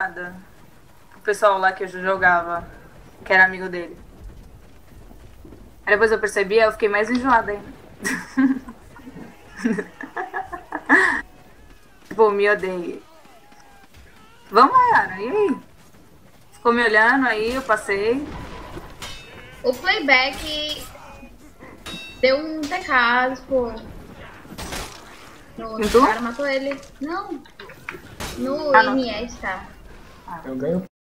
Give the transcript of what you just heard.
O pessoal lá que eu jogava, que era amigo dele. Aí depois eu percebi, eu fiquei mais enjoada ainda. Tipo, me odeio. Vamos, Mayara, e aí? Ficou me olhando aí, eu passei. O playback deu um TK, tipo. No Em tu? cara matou ele. Não. No Ah, não. Iniesta. Eu ganho